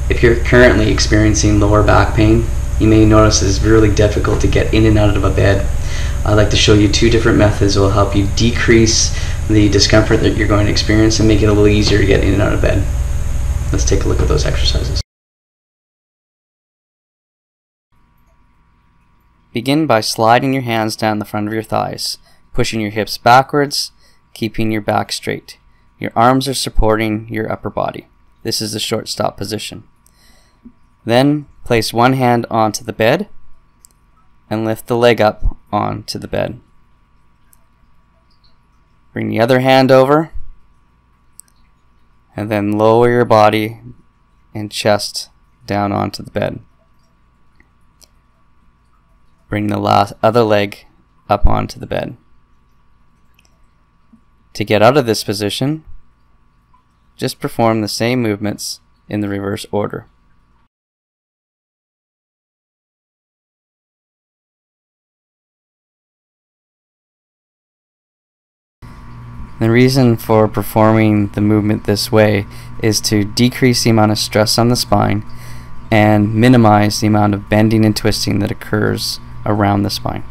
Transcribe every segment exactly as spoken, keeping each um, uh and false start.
If you're currently experiencing lower back pain, you may notice it's really difficult to get in and out of a bed. I'd like to show you two different methods that will help you decrease the discomfort that you're going to experience and make it a little easier to get in and out of bed. Let's take a look at those exercises. Begin by sliding your hands down the front of your thighs, pushing your hips backwards, keeping your back straight. Your arms are supporting your upper body. This is the short stop position. Then place one hand onto the bed and lift the leg up onto the bed. Bring the other hand over and then lower your body and chest down onto the bed. Bring the last other leg up onto the bed. To get out of this position, just perform the same movements in the reverse order. The reason for performing the movement this way is to decrease the amount of stress on the spine and minimize the amount of bending and twisting that occurs around the spine.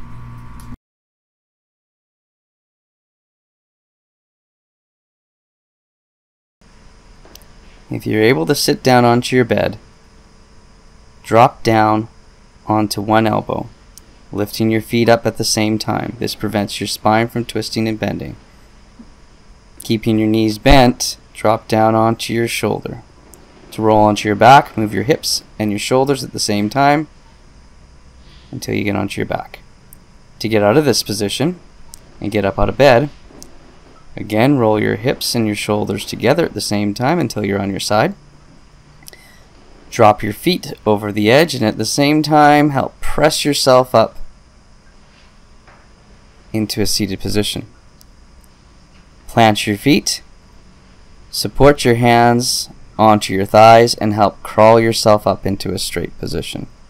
If you're able to sit down onto your bed, drop down onto one elbow, lifting your feet up at the same time. This prevents your spine from twisting and bending. Keeping your knees bent, drop down onto your shoulder. To roll onto your back, move your hips and your shoulders at the same time until you get onto your back. To get out of this position and get up out of bed, again, roll your hips and your shoulders together at the same time until you're on your side. Drop your feet over the edge and at the same time help press yourself up into a seated position. Plant your feet, support your hands onto your thighs and help crawl yourself up into a straight position.